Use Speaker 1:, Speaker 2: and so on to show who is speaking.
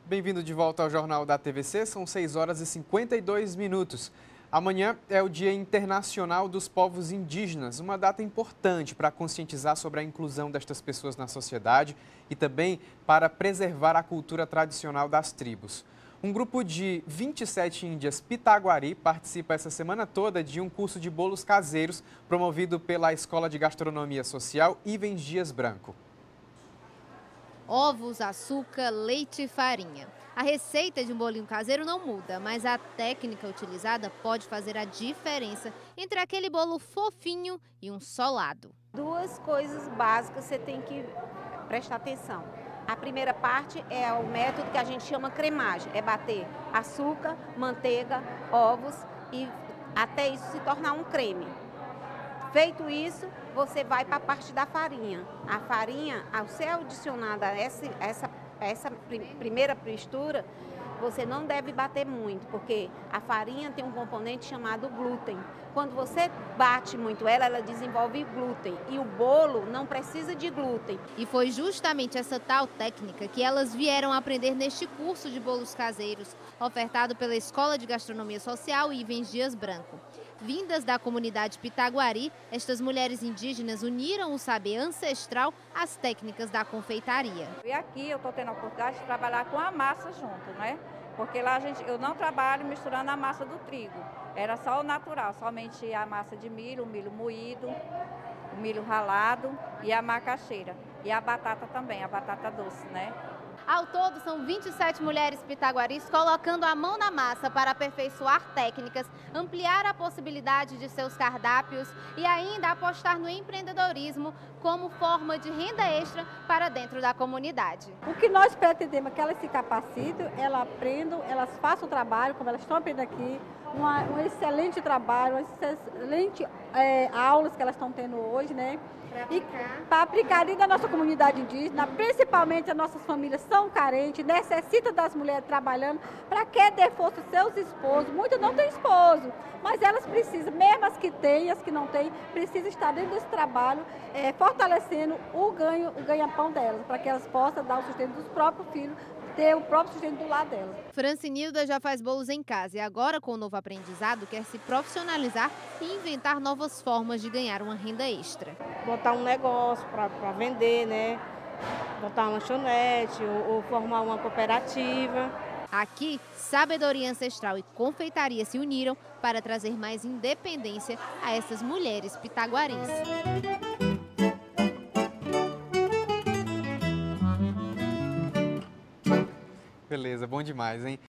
Speaker 1: Bem-vindo de volta ao Jornal da TVC, são 6 horas e 52 minutos. Amanhã é o Dia Internacional dos Povos Indígenas, uma data importante para conscientizar sobre a inclusão destas pessoas na sociedade e também para preservar a cultura tradicional das tribos. Um grupo de 27 índias Pitaguari participa essa semana toda de um curso de bolos caseiros promovido pela Escola de Gastronomia Social Ivens Dias Branco.
Speaker 2: Ovos, açúcar, leite e farinha. A receita de um bolinho caseiro não muda, mas a técnica utilizada pode fazer a diferença entre aquele bolo fofinho e um solado.
Speaker 3: Duas coisas básicas você tem que prestar atenção. A primeira parte é o método que a gente chama cremagem, é bater açúcar, manteiga, ovos e até isso se tornar um creme. Feito isso, você vai para a parte da farinha. A farinha, ao ser adicionada a essa primeira mistura, você não deve bater muito, porque a farinha tem um componente chamado glúten. Quando você bate muito ela desenvolve glúten e o bolo não precisa de glúten.
Speaker 2: E foi justamente essa tal técnica que elas vieram aprender neste curso de bolos caseiros, ofertado pela Escola de Gastronomia Social Ivens Dias Branco. Vindas da comunidade Pitaguari, estas mulheres indígenas uniram o saber ancestral às técnicas da confeitaria.
Speaker 4: E aqui eu estou tendo a oportunidade de trabalhar com a massa junto, né? Porque lá eu não trabalho misturando a massa do trigo, era só o natural, somente a massa de milho, o milho moído, o milho ralado e a macaxeira. E a batata também, a batata doce, né?
Speaker 2: Ao todo, são 27 mulheres pitaguaris colocando a mão na massa para aperfeiçoar técnicas, ampliar a possibilidade de seus cardápios e ainda apostar no empreendedorismo como forma de renda extra para dentro da comunidade.
Speaker 5: O que nós pretendemos é que elas se capacitem, elas aprendam, elas façam o trabalho, como elas estão aprendendo aqui, um excelente trabalho, excelente aulas que elas estão tendo hoje, né? Para aplicar dentro da nossa comunidade indígena, principalmente as nossas famílias são carentes, necessitam das mulheres trabalhando para que dê força aos seus esposos. Muitas não têm esposo, mas elas precisam, mesmo as que têm, as que não têm, precisam estar dentro desse trabalho, fortalecendo o ganha-pão delas, para que elas possam dar o sustento dos próprios filhos, ter o próprio sustento do lado delas.
Speaker 2: Francinilda já faz bolos em casa e agora, com o novo aprendizado, quer se profissionalizar e inventar novas formas de ganhar uma renda extra.
Speaker 6: Botar um negócio para vender, né? Botar uma lanchonete ou formar uma cooperativa.
Speaker 2: Aqui, sabedoria ancestral e confeitaria se uniram para trazer mais independência a essas mulheres pitaguaris.
Speaker 1: Beleza, bom demais, hein?